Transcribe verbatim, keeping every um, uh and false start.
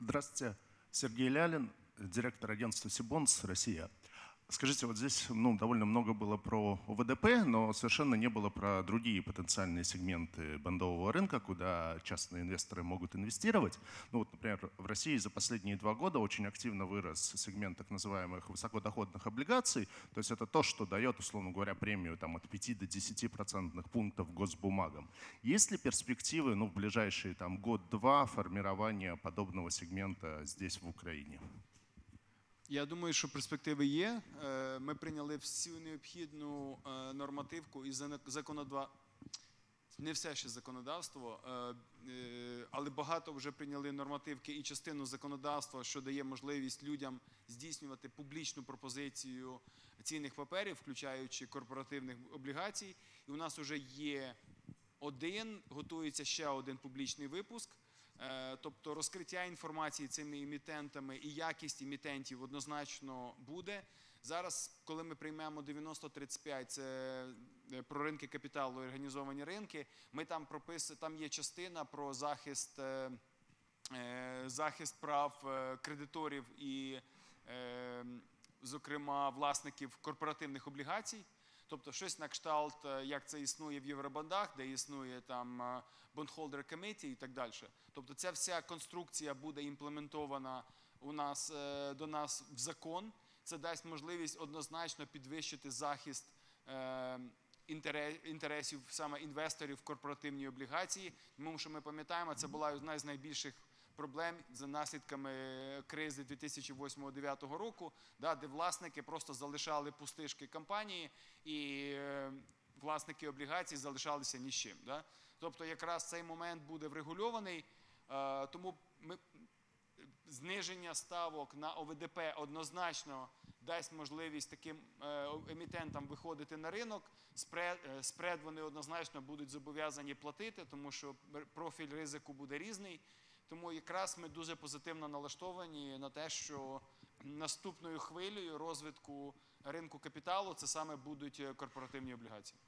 Здравствуйте, Сергей Лялин, директор агентства Сибонс, Россия. Скажите, вот здесь ну, довольно много было про о вэ дэ пэ, но совершенно не было про другие потенциальные сегменты бандового рынка, куда частные инвесторы могут инвестировать. Ну вот, например, в России за последние два года очень активно вырос сегмент так называемых высокодоходных облигаций. То есть это то, что дает, условно говоря, премию там, от пяти до десяти процентных пунктов госбумагам. Есть ли перспективы ну, в ближайшие там, год-два формирования подобного сегмента здесь, в Украине? Я думаю, що перспективи є. Ми прийняли всю необхідну нормативку і законодавство, не все ще законодавство, але багато вже прийняли нормативки і частину законодавства, що дає можливість людям здійснювати публічну пропозицію цінних паперів, включаючи корпоративних облігацій. І у нас вже є один, готується ще один публічний випуск. Тобто розкриття інформації цими емітентами і якість емітентів однозначно буде. Зараз, коли ми приймемо дев'яносто тридцять п'ять, це про ринки капіталу і організовані ринки, ми там прописуємо, там є частина про захист, захист прав кредиторів і, зокрема, власників корпоративних облігацій. Тобто щось на кшталт, як це існує в Євробондах, де існує там Bondholder Committee і так далі. Тобто ця вся конструкція буде імплементована у нас, до нас в закон. Це дасть можливість однозначно підвищити захист інтересів саме інвесторів в корпоративні облігації. Тому що ми пам'ятаємо, це була одна з найбільших проблем за наслідками кризи дві тисячі восьмого - дві тисячі дев'ятого року, де власники просто залишали пустишки компанії і власники облігацій залишалися ні з чим. Тобто якраз цей момент буде врегульований, тому ми, зниження ставок на о вэ дэ пе однозначно дасть можливість таким емітентам виходити на ринок. Спред, спред вони однозначно будуть зобов'язані платити, тому що профіль ризику буде різний. Тому якраз ми дуже позитивно налаштовані на те, що наступною хвилею розвитку ринку капіталу це саме будуть корпоративні облігації.